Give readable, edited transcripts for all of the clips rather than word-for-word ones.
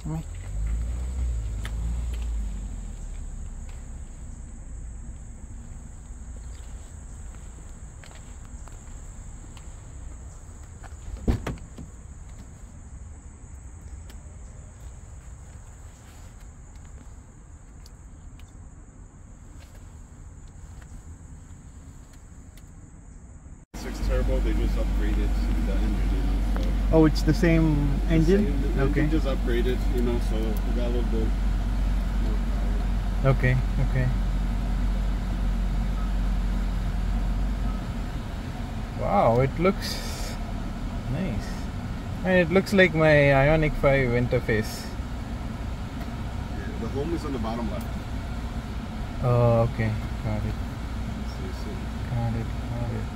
Right. Turbo, they just upgraded the engine, you know, so. Oh, it's the same engine? The okay. engine just upgraded, you know, so we got a little bit more power. Okay, okay. Wow, it looks nice. And it looks like my Ioniq 5 interface. Yeah, the home is on the bottom left. Oh, okay. Got it. So, Got it. Got it.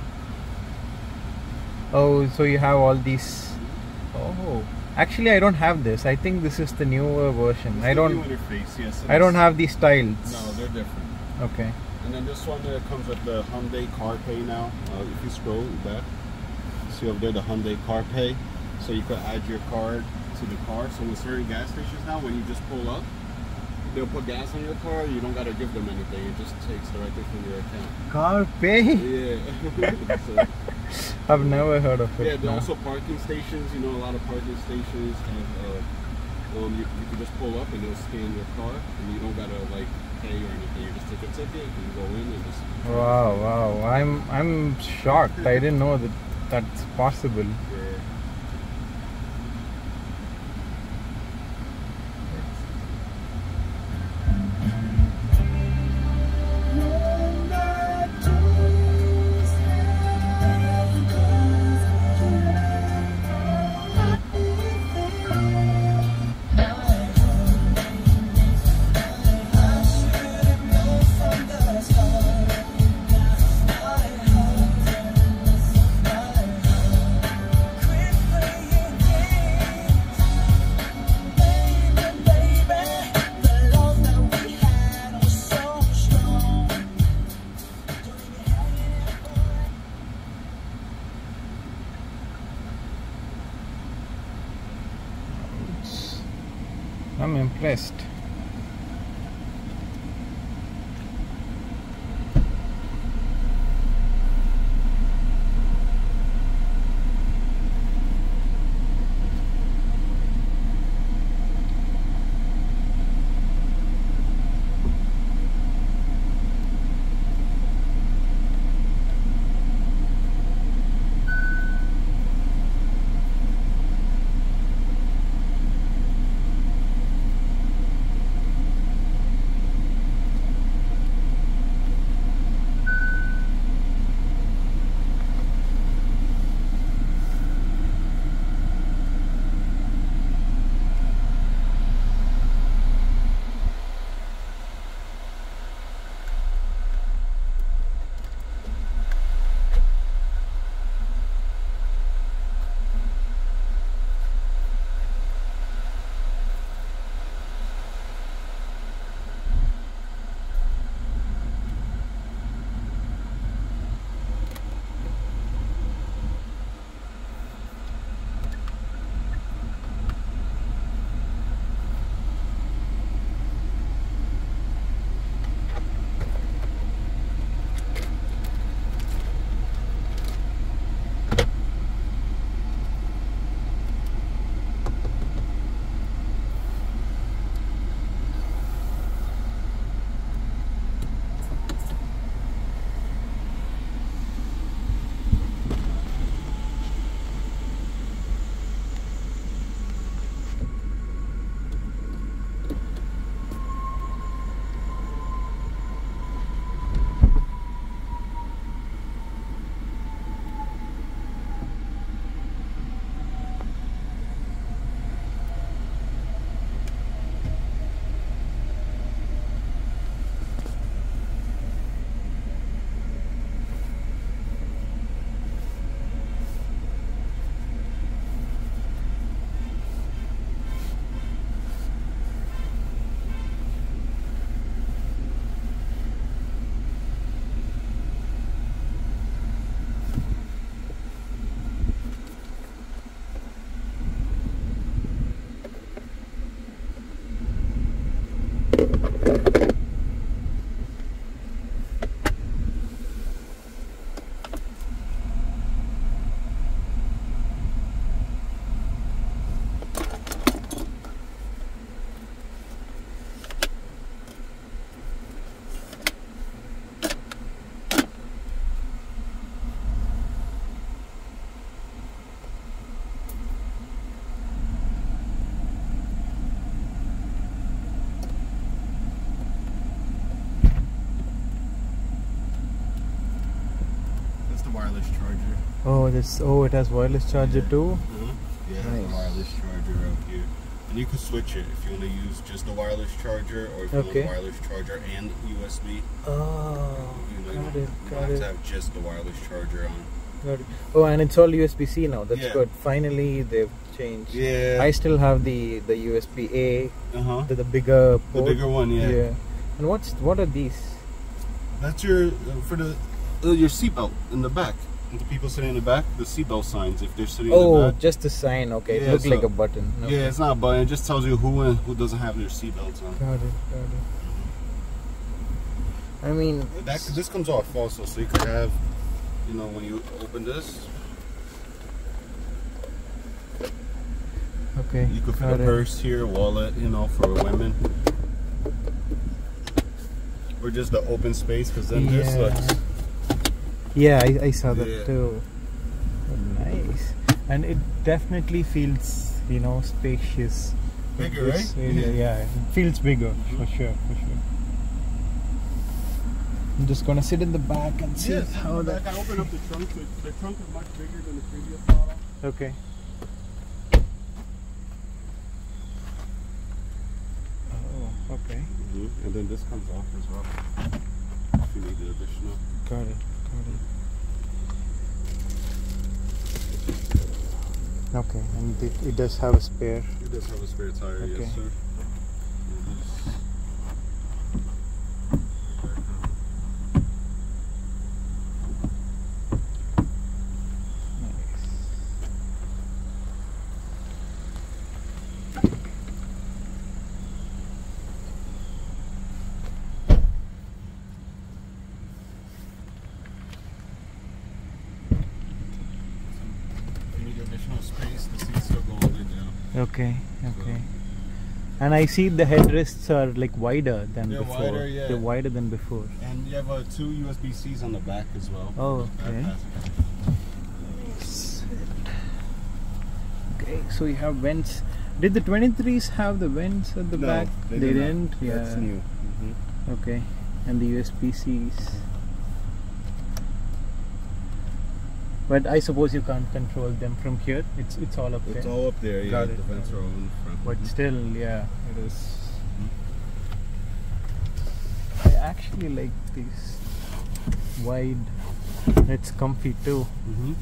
Oh, so you have all these. Oh, actually, I don't have this. I think this is the newer version. I don't. New interface, yes. I don't have these tiles. No, they're different. Okay. And then this one comes with the Hyundai CarPay now. If you scroll back, see over there the Hyundai CarPay. So you could add your card to the car. So in certain gas stations now, when you just pull up, they'll put gas on your car. You don't got to give them anything. It just takes directly from your account. CarPay? Yeah. So, I've never heard of it. Yeah, there are also parking stations. You know, a lot of parking stations have. You can just pull up and they'll scan your car, and you don't gotta like pay or anything. You just take a ticket and you go in and just. Wow, wow! I'm shocked. I didn't know that that's possible. Yeah. I'm impressed. wireless charger. Oh, it has wireless charger too. Yeah, it has Nice. a wireless charger out here. And you can switch it if you want to use just the wireless charger, or if you want a wireless charger and USB. Oh, You got don't it. have to have just the wireless charger on. Got it. Oh, and it's all USB-C now. That's Yeah. good. Finally, they've changed. Yeah. I still have the USB-A, the bigger port. The bigger one, yeah. And what are these? That's your for your seatbelt in the back. And the people sitting in the back, the seatbelt signs if they're sitting in the back. Just the sign. Okay, Yeah, it looks so- like a button. Okay. Yeah, it's not a button. It just tells you who doesn't have their seatbelts on. Got it. I mean, This comes off also, so you could have, when you open this, okay. you could fit a purse here, wallet, for women. Or just the open space, because then this looks... Yeah, I saw that Yeah. too. Oh, nice. And it definitely feels, spacious. Bigger, right? Yeah, it feels bigger, for sure. I'm just gonna sit in the back and see how that... I open up the trunk, so the trunk is much bigger than the previous model. Okay. Oh, okay. And then this comes off as well, if you need the additional. Got it. Okay, and it does have a spare. It does have a spare tire, yes sir. Additional space, the seats still go all the way down. Okay. And I see the headrests are like wider than They're before. wider, yeah. They're wider than before. And you have 2 USB-Cs on the back as well. Oh, okay. Okay, so you have vents. Did the 23s have the vents at the back? They didn't. not. Yeah. That's new. Okay, and the USB-Cs. But I suppose you can't control them from here. It's all up there. It's all up there, yeah. Got The it. vents are all in front. But still, yeah, it is. I actually like these wide. It's comfy too. And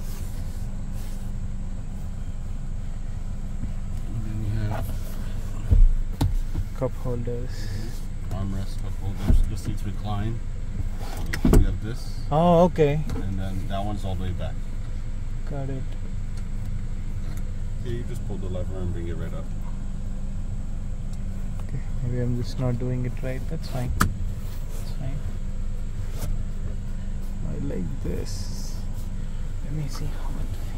then you have Cup holders. armrest, cup holders. The seats recline. You have this, Oh, okay. and then that one's all the way back. Got it. Yeah, you just pull the lever and bring it right up. Okay, maybe I'm just not doing it right. That's fine. I like this. Let me see how it